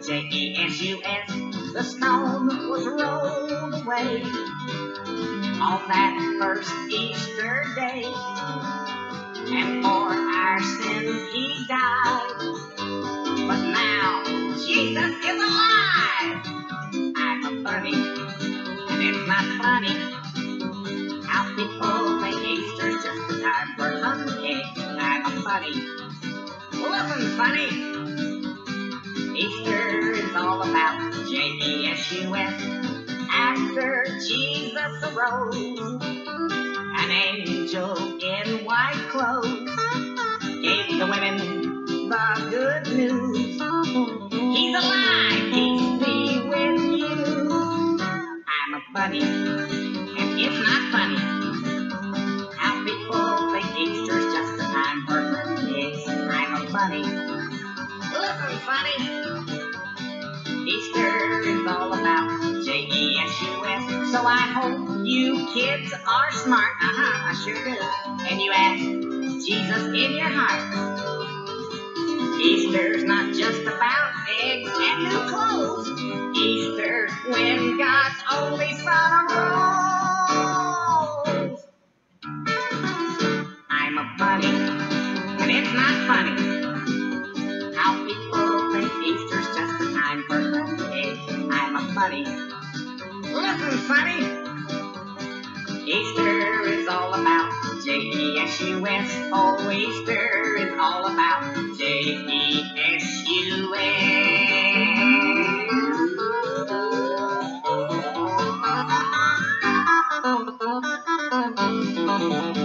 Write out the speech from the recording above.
J-E-S-U-S, the stone was rolled away on that first Easter day, and for our sins he died. But now Jesus is alive. I'm a bunny, and it's not funny how people think Easter's just a time for hunting eggs. I'm a bunny. Listen, funny, Easter is all about J-E-S-U-S. After Jesus arose, an angel in white clothes gave the women the good news. He's alive, peace be with you. I'm a bunny, and it's not funny how people think Easter's just a time for hunting eggs. I'm a bunny. Listen, funny, Easter is all about J-E-S-U-S. So I hope you kids are smart. I sure do. And you ask Jesus in your heart. Easter's not just about eggs and new clothes. Easter's when God's only Son arose. I'm a bunny, and it's not funny how people think Easter's just a time for hunting eggs. I'm a bunny. Listen, funny, Easter is all about J-E-S-U-S. Oh, Easter is all about J-E-S-U-S.